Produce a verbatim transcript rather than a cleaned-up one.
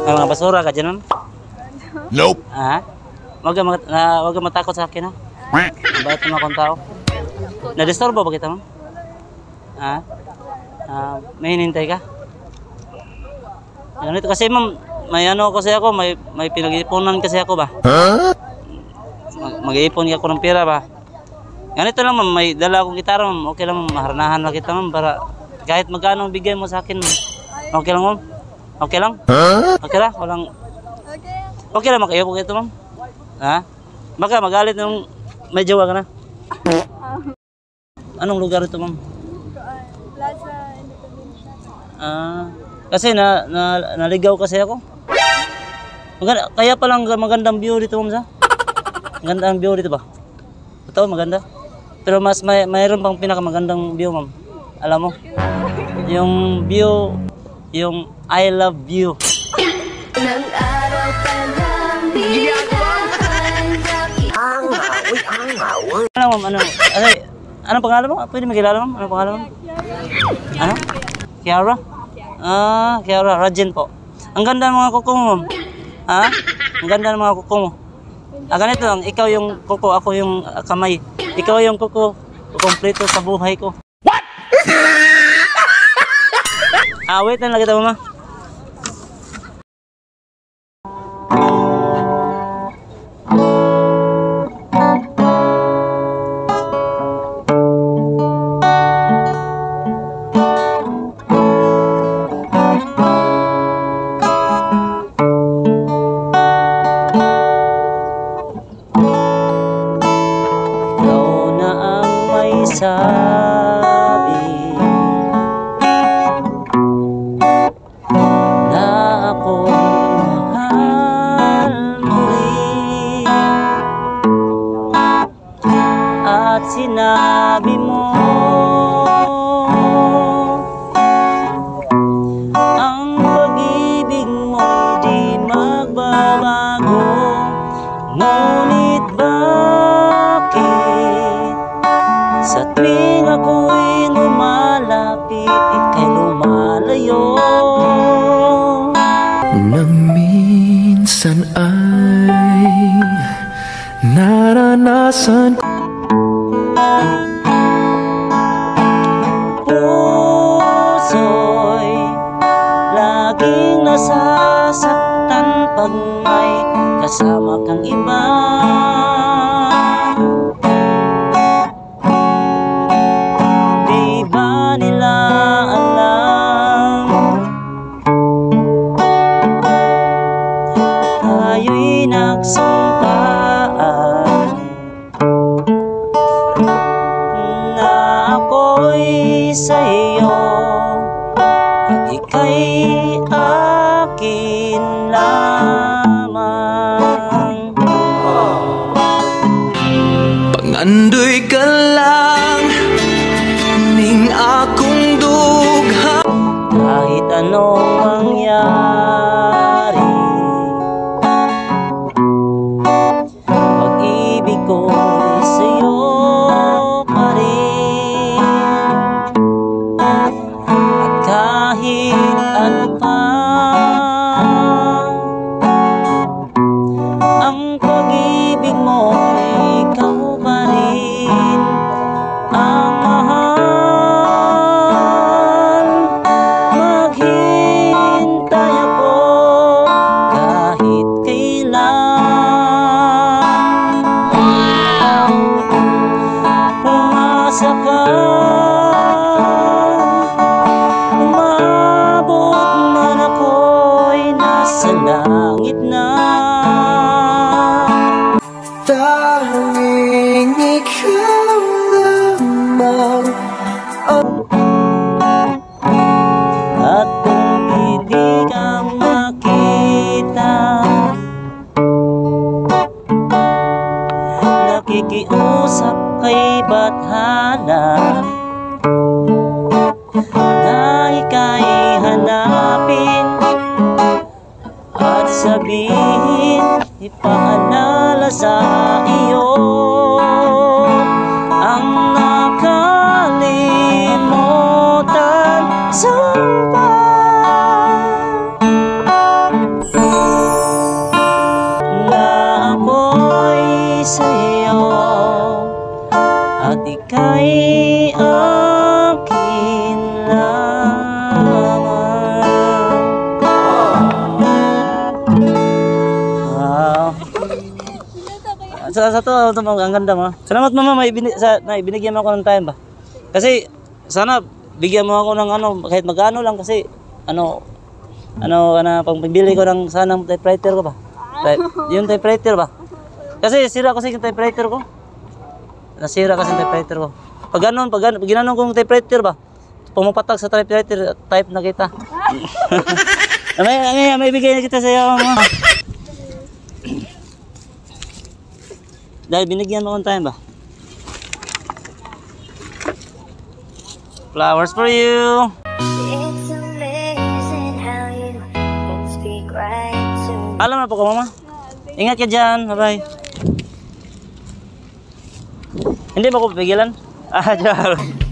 May mga basura ka dyan, ma'am? Nope. Ha? Huwag ka, mat uh, huwag ka matakot sa akin, ha? Mabait naman akong tao. Na-disturbo ba kita, ma'am? Ha? Uh, may hinintay ka? Ganito kasi, ma'am, may ano kasi ako, may, may pinag-iipunan kasi ako ba? Huh? Mag-iipon ako ng pera ba? Ganito lang, ma'am, may dala akong gitara, ma'am. Okay lang, ma'am, maharanahan lang kita, ma'am, para kahit magkano bigay mo sa akin, ma'am. Okay lang, ma'am? Okay lang? Huh? Okay lang? Walang... Okay. Okay lang, makayo po ito, ma'am. Ha? Baka magalit nung may jowa ka na. Anong lugar ito, ma'am? Plaza Independencia. Ah, kasi na, na naligaw kasi ako. Maganda, kaya palang magandang view dito, ma'am, sa? Magandang view dito ba? Totoo, maganda. Pero mas may mayroon pang pinakamagandang view, ma'am. Alam mo? Yung view, yung I love you. Nang araw pa lang Ano, ma'am, ano? Ano, anong pangalan mo? Pwede magkilala, ma'am? Anong pangalan mo? Ano? Kiara? Ah, Kiara, Rajen po. Ang ganda ng mga kuko mo, ma'am. Ha? Ang ganda ng mga kuko mo. Ah, ganito lang, ikaw yung kuko, ako yung uh, kamay. Ikaw yung kuko, kumpleto sa buhay ko. What? Ah, wait lang kita, mama. Sabi na ako'y mahal muli at sinabi mo ang pag-ibig mo'y di magbabago, ngunit bakit sa tuwing ako'y lumalapit, ika'y lumalayo? Nang minsan ay naranasan ko puso'y laging nasasaktan pag may kasama kang iba. Tayo'y nagsumpaan na ako'y sa'yo at ika'y akin lamang. pangandoy ka lang ning akong dugha Kahit anong mangyari, pag-ibig ko'y sa'yo pa rin. At kahit ano pa ang pag-ibig mo, ikaw pa rin ang mahal. Maghintay ako kahit kailan. Umasa ka, umabot man ako'y nasa langit na. tanging ikaw lamang At kung hindi ka makita, nakikiusap kay Bathala na ika'y hanapin at sabihin, ipaalala sa iyo ang nakalimutan sumpa. sa, sa to, ito, ang ganda mo. Salamat mama, may binig, sa, na, binigyan mo ako ng time ba? Kasi, sana, bigyan mo ako ng ano, kahit magkano lang kasi, ano, ano, ano, pang pambili ko ng sanang typewriter ko ba? Type, yung typewriter ba? Kasi, sira kasi yung typewriter ko. Nasira kasi yung typewriter ko. Pag ganun, pag, ganun, pag ginanong kong typewriter ba? Pumapatag sa typewriter, type na kita. may, may, may bigay na kita sa iyo, mama. Dahil binigyan mo akong time ba? Flowers for you. It's amazing how you can speak right to me. Alam na po ko, mama. Ingat ka dyan. Bye-bye. Hindi ba ko pigilan? Ah, dyan.